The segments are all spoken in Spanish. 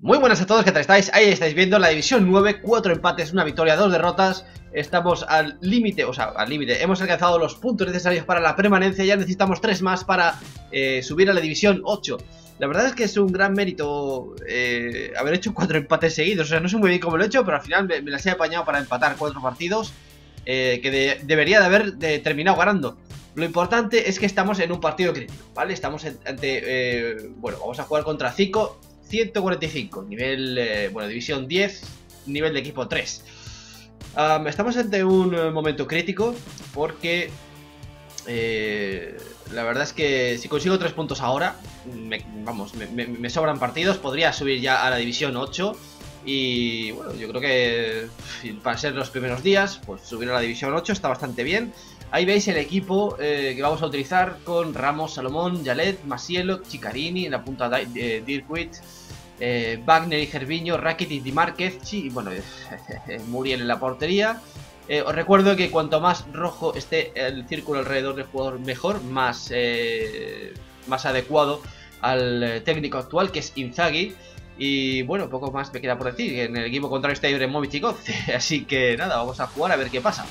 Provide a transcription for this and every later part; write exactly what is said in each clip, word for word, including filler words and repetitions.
Muy buenas a todos, ¿qué tal estáis? Ahí estáis viendo la división nueve, cuatro empates, una victoria, dos derrotas. Estamos al límite, o sea, al límite. Hemos alcanzado los puntos necesarios para la permanencia. Ya necesitamos tres más para eh, subir a la división ocho. La verdad es que es un gran mérito eh, haber hecho cuatro empates seguidos. O sea, no sé muy bien cómo lo he hecho, pero al final me, me las he apañado para empatar cuatro partidos eh, que de, debería de haber de, terminado ganando. Lo importante es que estamos en un partido crítico, ¿vale? Estamos ante, eh, bueno, vamos a jugar contra Zico ciento cuarenta y cinco, nivel, eh, bueno, división diez, nivel de equipo tres. Um, estamos ante un uh, momento crítico porque eh, la verdad es que si consigo tres puntos ahora, me, vamos, me, me, me sobran partidos, podría subir ya a la división ocho. Y bueno, yo creo que para ser los primeros días, pues subir a la división ocho está bastante bien. Ahí veis el equipo eh, que vamos a utilizar con Ramos, Salomón, Yalet, Masielo, Chicarini en la punta de eh, Dirkwit, eh, Wagner y Gervinho, Rakitic y Márquez, y bueno, eh, Muriel en la portería. Eh, os recuerdo que cuanto más rojo esté el círculo alrededor del jugador, mejor, más, eh, más adecuado al eh, técnico actual, que es Inzaghi. Y bueno, poco más me queda por decir, que en el equipo contrario está Ibrahimovic y Götze. Así que nada, vamos a jugar a ver qué pasa.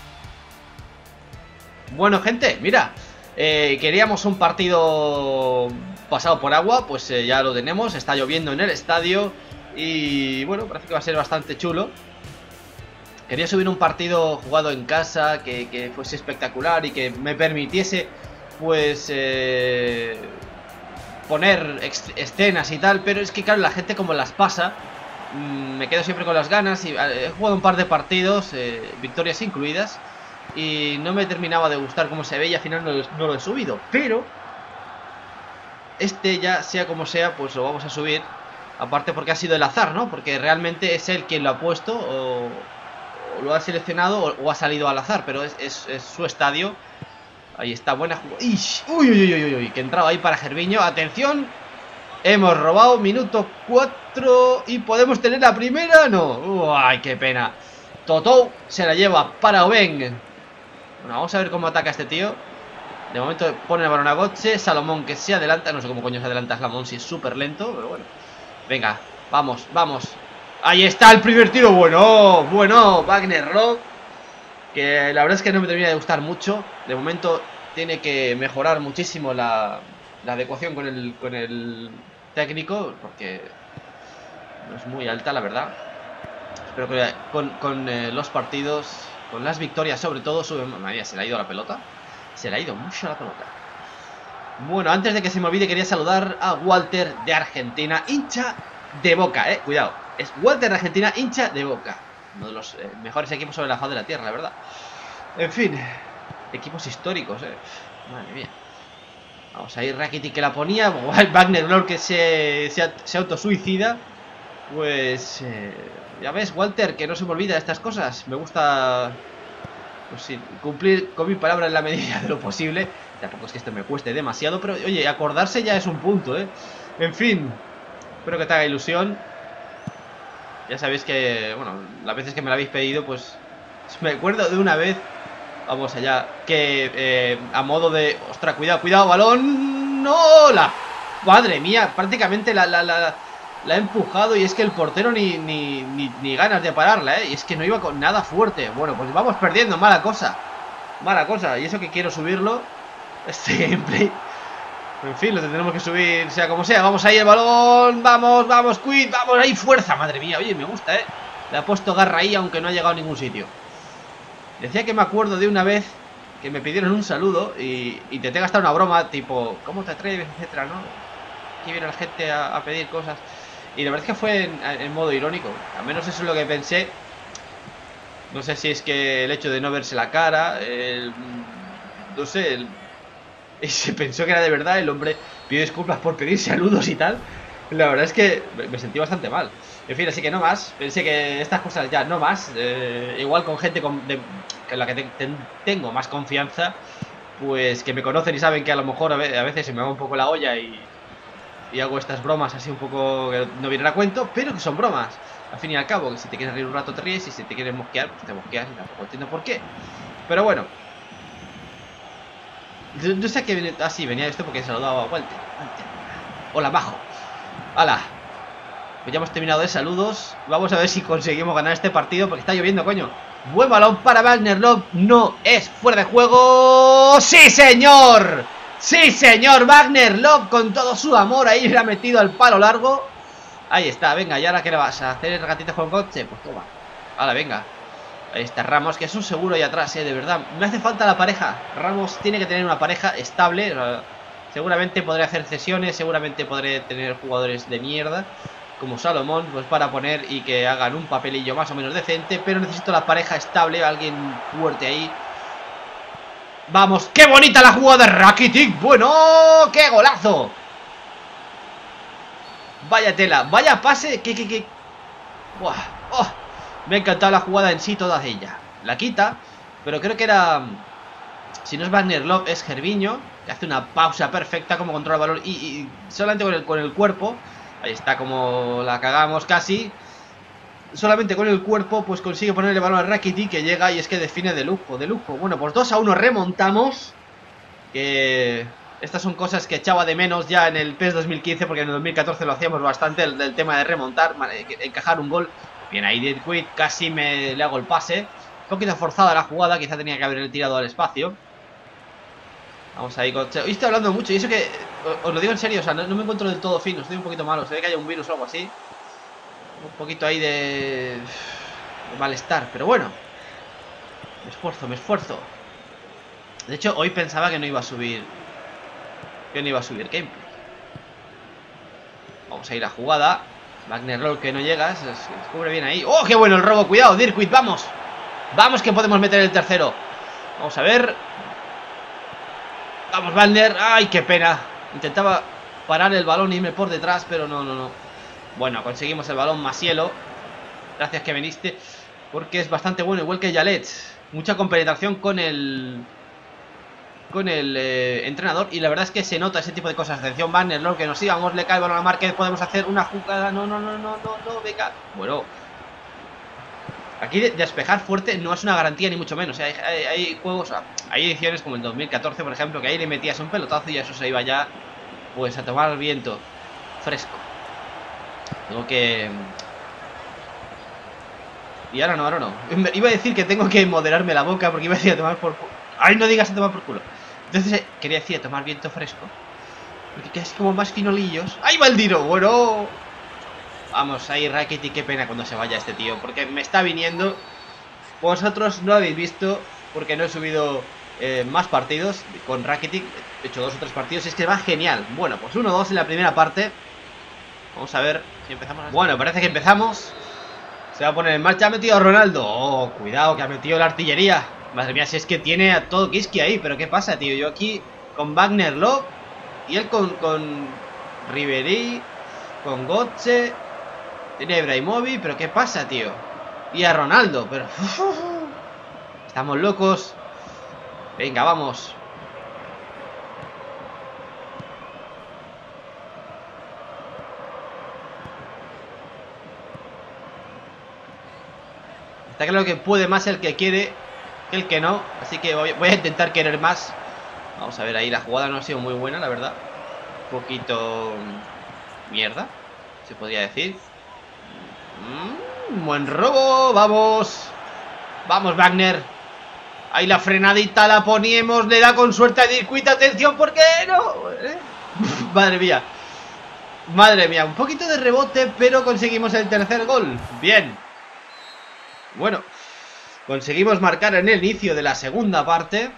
Bueno, gente, mira, eh, queríamos un partido pasado por agua, pues eh, ya lo tenemos. Está lloviendo en el estadio y bueno, parece que va a ser bastante chulo. Quería subir un partido jugado en casa, que, que fuese espectacular y que me permitiese, pues, eh, poner escenas y tal. Pero es que claro, la gente como las pasa, mmm, me quedo siempre con las ganas. Y he jugado un par de partidos, eh, victorias incluidas, y no me terminaba de gustar cómo se ve y al final no, no lo he subido. Pero este ya, sea como sea, pues lo vamos a subir. Aparte porque ha sido el azar, ¿no? Porque realmente es él quien lo ha puesto o, o lo ha seleccionado o, o ha salido al azar. Pero es, es, es su estadio. Ahí está, buena jugada. Uy, uy, uy, uy, uy, que entraba ahí para Gervinho. Atención, hemos robado, minuto cuatro. Y podemos tener la primera, no. Uy, ay, qué pena. Totó se la lleva para Oben. Bueno, vamos a ver cómo ataca este tío. De momento pone el balón a Götze. Salomón que se adelanta. No sé cómo coño se adelanta Salomón, si es súper lento, pero bueno. Venga, vamos, vamos. Ahí está el primer tiro. Bueno, bueno, Wagner Rock, que la verdad es que no me termina de gustar mucho. De momento tiene que mejorar muchísimo la, la adecuación con el, con el técnico, porque no es muy alta, la verdad. Espero que con, con eh, los partidos, con las victorias sobre todo, sube. María, se le ha ido la pelota. Se le ha ido mucho la pelota. Bueno, antes de que se me olvide, quería saludar a Walter de Argentina, hincha de Boca, eh, cuidado. Es Walter de Argentina, hincha de Boca. Uno de los eh, mejores equipos sobre la faz de la tierra, la verdad. En fin, equipos históricos, eh. Madre mía. Vamos a ir, Rakitic que la ponía. Wagner Lord que se, se, se autosuicida. Pues eh, ya ves, Walter, que no se me olvida estas cosas. Me gusta, pues sí, cumplir con mi palabra en la medida de lo posible. Tampoco es que esto me cueste demasiado, pero oye, acordarse ya es un punto, eh. En fin, espero que te haga ilusión. Ya sabéis que, bueno, las veces que me lo habéis pedido, pues me acuerdo de una vez, vamos allá, que eh, a modo de... Ostras, cuidado, cuidado, balón. ¡No! La... Madre mía, prácticamente la, la, la, la he empujado y es que el portero ni, ni, ni, ni ganas de pararla, ¿eh? Y es que no iba con nada fuerte. Bueno, pues vamos perdiendo, mala cosa. Mala cosa, y eso que quiero subirlo, este gameplay. En fin, lo tendremos que subir, sea como sea. Vamos ahí, el balón, vamos, vamos, quit, vamos ahí, fuerza, madre mía. Oye, me gusta, eh. Le ha puesto garra ahí, aunque no ha llegado a ningún sitio. Decía que me acuerdo de una vez que me pidieron un saludo y intenté gastar una broma, tipo, ¿cómo te atreves? Etcétera, ¿no? Aquí viene la gente a, a pedir cosas. Y la verdad es que fue en, en modo irónico. Al menos eso es lo que pensé. No sé si es que el hecho de no verse la cara, el, no sé, el, y se pensó que era de verdad. El hombre pidió disculpas por pedir saludos y tal. La verdad es que me sentí bastante mal. En fin, así que no más. Pensé que estas cosas ya no más. eh, Igual con gente con, de, con la que te, te, tengo más confianza, pues que me conocen y saben que a lo mejor a veces se me va un poco la olla y, y hago estas bromas así un poco que no vienen a cuento, pero que son bromas. Al fin y al cabo, que si te quieres reír un rato te ríes y si te quieres mosquear, pues te mosqueas y tampoco entiendo por qué. Pero bueno, yo, yo sé que venía, ah, sí, venía esto porque he saludado a Walter. Walter. Hola, majo. Hala. Pues ya hemos terminado de saludos. Vamos a ver si conseguimos ganar este partido, porque está lloviendo, coño. Buen balón para Wagner Love. No es fuera de juego. ¡Sí, señor! ¡Sí, señor! Wagner Love con todo su amor. Ahí le ha metido al palo largo. Ahí está, venga. ¿Y ahora qué le vas a hacer? ¿El gatito con coche? Pues toma. Ahora, venga. Ahí está Ramos, que es un seguro ahí atrás, eh, de verdad. Me hace falta la pareja. Ramos tiene que tener una pareja estable. Seguramente podré hacer cesiones. Seguramente podré tener jugadores de mierda como Salomón, pues para poner y que hagan un papelillo más o menos decente. Pero necesito la pareja estable, alguien fuerte ahí. Vamos, qué bonita la jugada de Rakitic. Bueno, qué golazo. Vaya tela, vaya pase. Que, que, que... Buah. Oh, me ha encantado la jugada en sí, toda ella. La quita, pero creo que era... Si no es Wagner Love, es Gervinho, que hace una pausa perfecta, como controla el balón y, y solamente con el, con el cuerpo. Ahí está, como la cagamos casi. Solamente con el cuerpo pues consigue poner el balón a Rakitic, que llega y es que define de lujo, de lujo. Bueno, pues dos a uno remontamos. Que estas son cosas que echaba de menos ya en el PES dos mil quince, porque en el dos mil catorce lo hacíamos bastante, el, el tema de remontar, encajar un gol. Bien, ahí Dirk, casi me le hago el pase. Un poquito forzada la jugada, quizá tenía que haber tirado al espacio. Vamos ahí con... Hoy estoy hablando mucho y eso que... Os lo digo en serio, o sea, no, no me encuentro del todo fino. Estoy un poquito malo, se ve que hay un virus o algo así. Un poquito ahí de... de malestar, pero bueno. Me esfuerzo, me esfuerzo. De hecho, hoy pensaba que no iba a subir... Que no iba a subir gameplay. Vamos a ir a jugada. Wagner Love que no llega, se descubre bien ahí. ¡Oh, qué bueno el robo! Cuidado, Dirk, vamos. Vamos que podemos meter el tercero. Vamos a ver... Vamos, Wagner. ¡Ay, qué pena! Intentaba parar el balón y irme por detrás, pero no, no, no. Bueno, conseguimos el balón, Masielo. Gracias que viniste. Porque es bastante bueno, igual que Yalet. Mucha compenetración con el... Con el eh, entrenador. Y la verdad es que se nota ese tipo de cosas. Atención, Wagner, lo que nos sigamos. Le cae el balón a Márquez. Podemos hacer una jugada. No, no, no, no, no, no, venga. Bueno. Aquí de despejar fuerte no es una garantía ni mucho menos. Hay, hay, hay juegos, hay ediciones como el dos mil catorce, por ejemplo, que ahí le metías un pelotazo y eso se iba ya, pues, a tomar el viento fresco. Tengo que... Y ahora no, ahora no. Iba a decir que tengo que moderarme la boca porque iba a decir a tomar por culo. ¡Ay, no digas a tomar por culo! Entonces eh, quería decir a tomar viento fresco, porque quedas como más finolillos. ¡Ay, Maldino! Bueno... Vamos, ahí Rakitic, qué pena cuando se vaya este tío, porque me está viniendo. Vosotros no lo habéis visto, porque no he subido eh, más partidos con Rakitic. He hecho dos o tres partidos y es que va genial. Bueno, pues uno dos en la primera parte. Vamos a ver si empezamos. Bueno, parece que empezamos. Se va a poner en marcha. Ha metido a Ronaldo. Oh, cuidado, que ha metido la artillería. Madre mía, si es que tiene a todo Kiski ahí. Pero ¿qué pasa, tío? Yo aquí con Wagner Love y él con, con Ribery, con Götze. Tiene a Ibrahimovic, pero ¿qué pasa, tío? Y a Ronaldo, pero... Estamos locos. Venga, vamos. Está claro que puede más el que quiere que el que no. Así que voy, voy a intentar querer más. Vamos a ver, ahí la jugada no ha sido muy buena, la verdad. Un poquito... mierda, se podría decir. Mm, buen robo, vamos. Vamos, Wagner. Ahí la frenadita la ponemos. Le da con suerte a Dirk. Atención, ¿por qué no? ¿Eh? Madre mía. Madre mía, un poquito de rebote, pero conseguimos el tercer gol. Bien. Bueno, conseguimos marcar en el inicio de la segunda parte.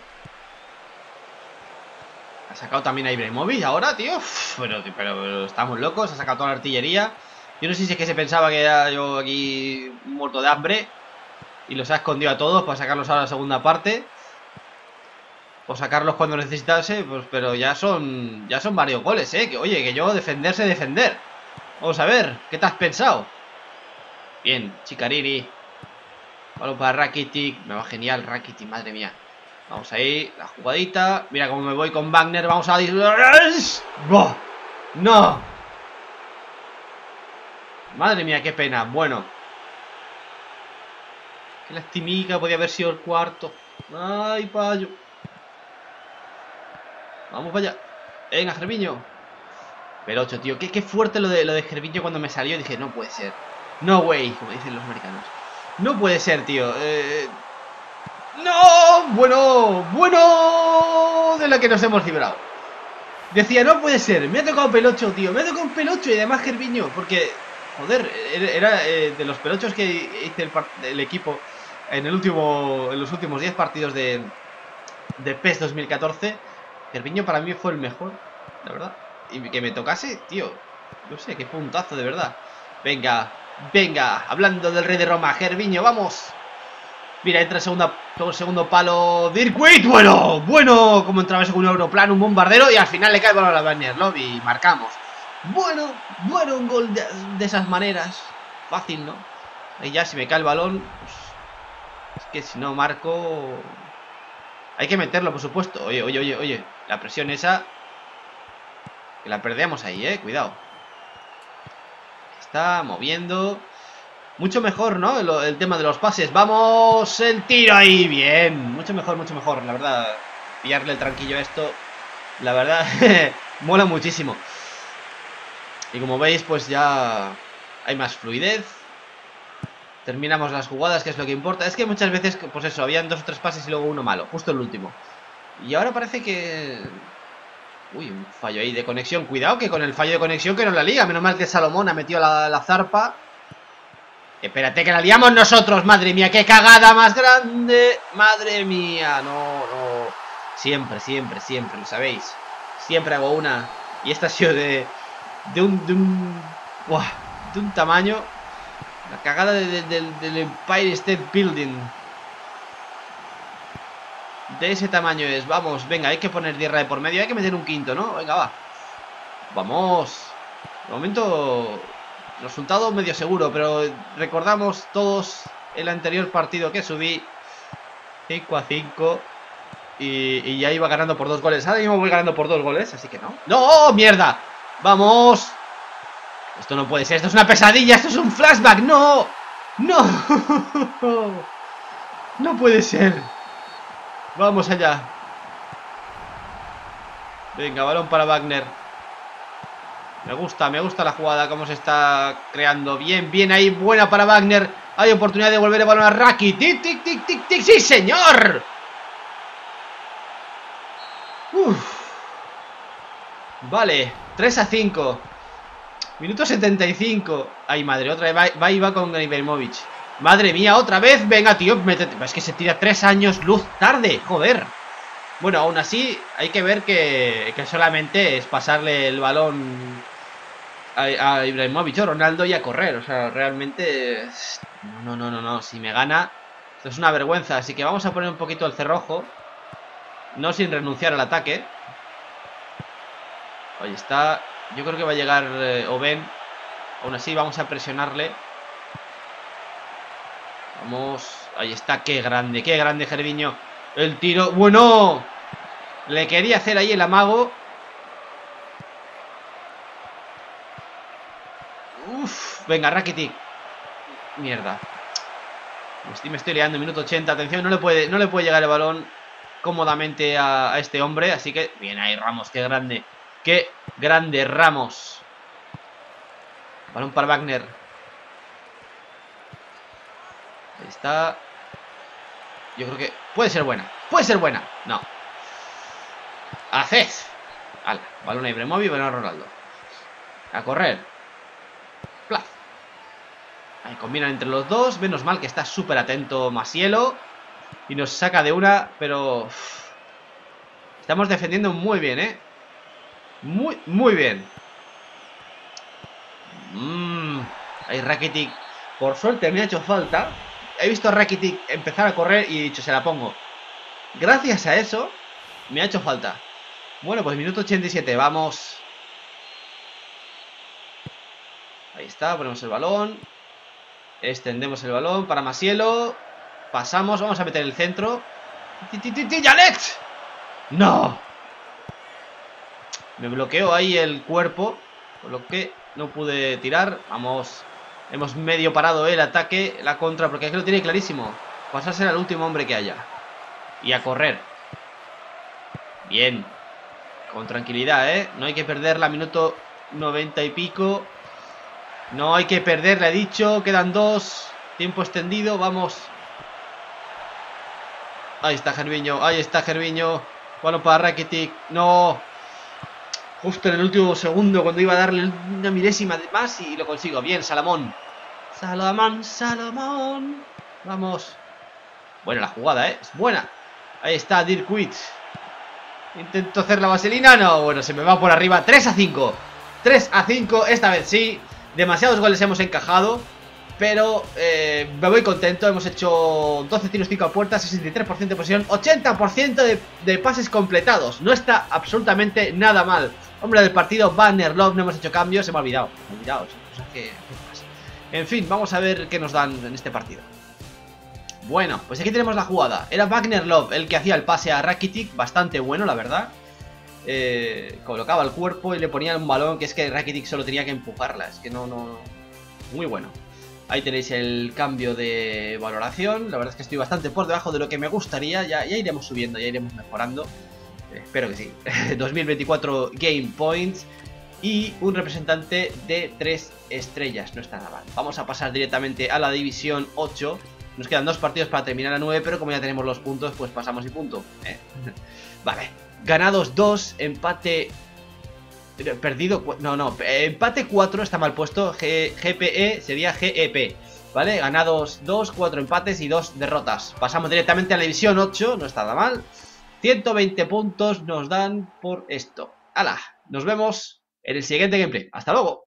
Ha sacado también a Ibrahimovic ahora, tío. Uf, pero, pero, pero estamos locos. Ha sacado toda la artillería. Yo no sé si es que se pensaba que era yo aquí muerto de hambre y los ha escondido a todos para sacarlos ahora a la segunda parte. O sacarlos cuando necesitase, pues, pero ya son ya son varios goles, eh. Que, oye, que yo defenderse, defender. Vamos a ver, ¿qué te has pensado? Bien, Chicariri. Balón para Rakitic. Me va genial Rakitic, madre mía. Vamos ahí, la jugadita. Mira cómo me voy con Wagner. Vamos a... ¡Oh! ¡No! Madre mía, qué pena. Bueno. Qué lastimica, podía haber sido el cuarto. Ay, payo. Vamos para allá. Venga, Gervinho. Pelocho, tío. Qué, qué fuerte lo de, lo de Gervinho cuando me salió. Dije, no puede ser. No way, como dicen los americanos. No puede ser, tío. Eh... ¡No! Bueno, bueno. De la que nos hemos librado. Decía, no puede ser. Me ha tocado Pelocho, tío. Me ha tocado un Pelocho y además Gervinho. Porque, joder, era eh, de los Pelochos que hice el, el equipo en el último en los últimos diez partidos de, de PES dos mil catorce. Gervinho para mí fue el mejor, la verdad. Y que me tocase, tío. No sé, qué puntazo, de verdad. Venga, venga. Hablando del rey de Roma, Gervinho, vamos. Mira, entra el segundo, segundo palo. Dirkwit, bueno, bueno. Como entraba ese con un aeroplano, un bombardero. Y al final le cae el balón a Wagner Love y marcamos. Bueno, bueno, un gol de, de esas maneras. Fácil, ¿no? Ahí ya, si me cae el balón, pues, es que si no marco, hay que meterlo, por supuesto. Oye, oye, oye, oye. La presión esa, que la perdemos ahí, eh. Cuidado. Está moviendo. Mucho mejor, ¿no? El, el tema de los pases. ¡Vamos! El tiro ahí. Bien. Mucho mejor, mucho mejor. La verdad, pillarle el tranquillo a esto, la verdad, mola muchísimo. Y como veis, pues ya hay más fluidez. Terminamos las jugadas, que es lo que importa. Es que muchas veces, pues eso, habían dos o tres pases y luego uno malo. Justo el último. Y ahora parece que... Uy, un fallo ahí de conexión. Cuidado que con el fallo de conexión que no la liga. Menos mal que Salomón ha metido la, la zarpa. Espérate que la liamos nosotros. Madre mía, qué cagada más grande. Madre mía, no, no. Siempre, siempre, siempre, lo sabéis. Siempre hago una. Y esta ha sido de... De un... De un, ¡buah! De un tamaño. La cagada de, de, de, del Empire State Building. De ese tamaño es. Vamos, venga, hay que poner tierra de por medio. Hay que meter un quinto, ¿no? Venga, va. Vamos. De momento, resultado medio seguro, pero recordamos todos el anterior partido que subí. cinco a cinco. Y, y ya iba ganando por dos goles. Ahora mismo voy ganando por dos goles, así que no. ¡No! ¡Mierda! ¡Vamos! Esto no puede ser. Esto es una pesadilla. Esto es un flashback. ¡No! ¡No! No puede ser. Vamos allá. Venga, balón para Wagner. Me gusta, me gusta la jugada, cómo se está creando. Bien, bien ahí, buena para Wagner. Hay oportunidad de volver el balón a Raki. ¡Tic, tic, tic, tic, tic! ¡Sí, señor! Uf. Vale, tres a cinco. Minuto setenta y cinco. Ay, madre, otra vez va, va y va con Ibrahimovic. Madre mía, otra vez. Venga, tío, métete. Es que se tira tres años luz tarde, joder. Bueno, aún así, hay que ver que, que solamente es pasarle el balón a, a Ibrahimovic o Ronaldo y a correr. O sea, realmente... No, no, no, no. Si me gana, esto es una vergüenza. Así que vamos a poner un poquito el cerrojo. No sin renunciar al ataque. Ahí está. Yo creo que va a llegar eh, Oben. Aún así, vamos a presionarle. Vamos. Ahí está. Qué grande, qué grande Gervinho. El tiro. Bueno. Le quería hacer ahí el amago. Uf. Venga, Rakitic. Mierda. Me estoy, me estoy liando. Minuto ochenta. Atención. No le puede, no le puede llegar el balón cómodamente a, a este hombre. Así que. Bien ahí, Ramos. Qué grande. Qué grande, Ramos. Balón para Wagner. Ahí está. Yo creo que puede ser buena. Puede ser buena. No. Haced. Ala. Balón a Ibrahimovic, balón a Ronaldo. A correr. Plaf. Ahí combinan entre los dos. Menos mal que está súper atento Masielo. Y nos saca de una. Pero uf, estamos defendiendo muy bien, eh. Muy, muy bien. Mmm. Ahí Rakitic. Por suerte me ha hecho falta. He visto a Rakitic empezar a correr y he dicho, se la pongo. Gracias a eso, me ha hecho falta. Bueno, pues minuto ochenta y siete, vamos. Ahí está, ponemos el balón. Extendemos el balón para Masielo. Pasamos, vamos a meter el centro. ¡Janet! ¡No! Me bloqueó ahí el cuerpo, por lo que no pude tirar. Vamos. Hemos medio parado el ataque, la contra, porque es que lo tiene clarísimo. Pasarse al último hombre que haya. Y a correr. Bien. Con tranquilidad, ¿eh? No hay que perder la minuto noventa y pico. No hay que perder, le he dicho. Quedan dos. Tiempo extendido, vamos. Ahí está Gervinho, ahí está Gervinho. Bueno, para Rakitic. No. Justo en el último segundo, cuando iba a darle una milésima de más, y lo consigo. Bien, Salomón. Salomón, Salomón. Vamos. Buena la jugada, ¿eh? Es buena. Ahí está Dirk Kuyt. Intento hacer la vaselina. No, bueno, se me va por arriba. tres a cinco. tres a cinco, esta vez sí. Demasiados goles hemos encajado, pero eh, me voy contento. Hemos hecho doce tiros, cinco a puerta, sesenta y tres por ciento de posesión, ochenta por ciento de, de pases completados. No está absolutamente nada mal. Hombre del partido, Wagner Love. No hemos hecho cambios, se me ha olvidado. Me he olvidado, o sea, que... En fin, vamos a ver qué nos dan en este partido. Bueno, pues aquí tenemos la jugada. Era Wagner Love el que hacía el pase a Rakitic. Bastante bueno, la verdad. Eh, colocaba el cuerpo y le ponía un balón que es que Rakitic solo tenía que empujarla. Es que no, no... Muy bueno. Ahí tenéis el cambio de valoración. La verdad es que estoy bastante por debajo de lo que me gustaría. Ya, ya iremos subiendo, ya iremos mejorando. Eh, espero que sí. dos mil veinticuatro Game Points. Y un representante de tres estrellas. No está nada mal. Vamos a pasar directamente a la división ocho. Nos quedan dos partidos para terminar a nueve, pero como ya tenemos los puntos, pues pasamos y punto. ¿eh? Vale. Ganados dos, empate... Perdido... No, no, empate cuatro, está mal puesto. G P E sería G E P. ¿Vale? Ganados dos, cuatro empates y dos derrotas. Pasamos directamente a la división ocho, no está nada mal. ciento veinte puntos nos dan por esto. ¡Hala! Nos vemos en el siguiente gameplay. ¡Hasta luego!